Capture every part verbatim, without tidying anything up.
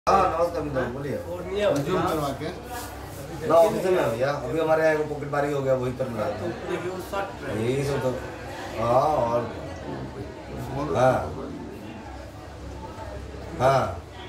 हाँ नमस्कार मित्र बोलिए। जूम करवा के ना ऑफिस में भैया अभी हमारे यहाँ पॉकेट बारी हो गया वही कर रहा है यही सब तो। हाँ और हाँ हाँ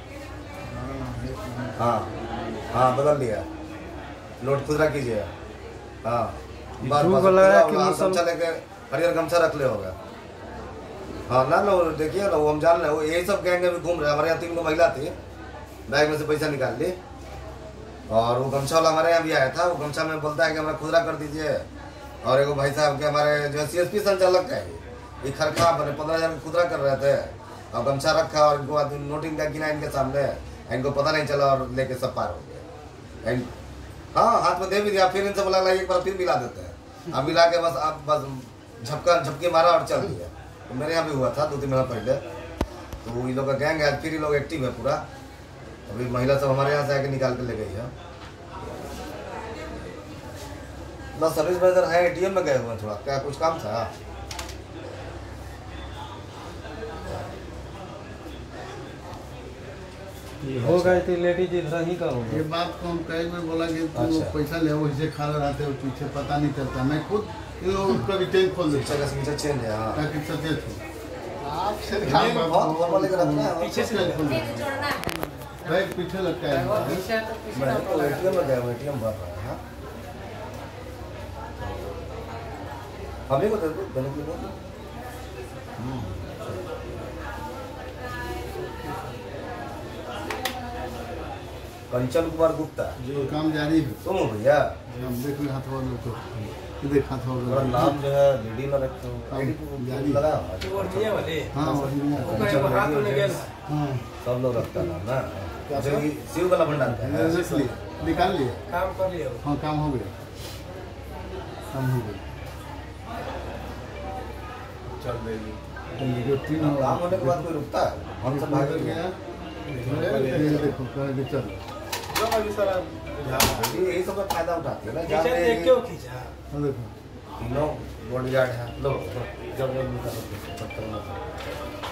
हाँ हाँ बदल लिया नोट खुदरा कीजिए। हाँ बस बस गमछा लेके हरियर गमछा रख ले होगा। हाँ ना ना देखिए ना वो हम जान रहे हैं वो यही सब गैंग में घूम रहे हैं। हमारे यहाँ तीन गो महिला थी बैग में से पैसा निकाल ली और वो गमछा वाला हमारे यहाँ भी आया था। वो गमछा में बोलता है कि हमारा खुदरा कर दीजिए और एक भाई साहब के हमारे जो सी एस पी संचालक है ये खरखा बने पंद्रह हजार खुदरा कर रहे थे और गमछा रखा और इनको नोटिंग का गिना इनके सामने इनको पता नहीं चला और लेके सब पार हो गए। हाँ हाथ में दे भी दिया फिर इनसे बोला एक बार फिर मिला देते हैं। अब मिला के बस आप बस झपका झपकी मारा और चल दिया। तो मेरे यहाँ भी हुआ था दो तीन महीना पहले। तो ये लोग का गैंग है फिर ये लोग एक्टिव है पूरा। अभी महिला सब हमारे यहाँ से आके निकाल के ले गई है। बस सर्विस मैनेजर है एटीएम में गए हुए थोड़ा क्या कुछ काम था। हो गए थे लेडीज इधर ही का हो ये बात को हम कई बार बोला कि तुम अच्छा। पैसा ले वो इसे खा रहते हो पीछे पता नहीं चलता। मैं खुद इन लोगों का भी चेंज खोल देता हूं पीछे चेंज है। हां ताकि सचेत हो आप सिर्फ काम बहुत लेकर रखना है पीछे से खोल देना भाई पीछे लगता है पीछे तो पीछे मैं तो एटीएम में गया एटीएम भर रहा है। हां हमें को दे दो देने के लिए। कंचन कुमार गुप्ता जो काम जारी है तुम हो भैया। हम देख रहे हाथ वालों को देख हाथ वालों नाम जो है लेडी में रखते हो जारी लगा वाले हां हां सब लोग रखता नाम ना जो शिव वाला भंडार है निकाल लिए काम कर लिया। हां काम हो गया काम हो गया चल देगी जो तीन काम होने के बाद कोई रुकता है हम सब भाग गया देखो कर चल यही सब फायदा उठाते हैं ना खींचा देख क्यों खींचा देखो तीनों बॉडीगार्ड है लो जब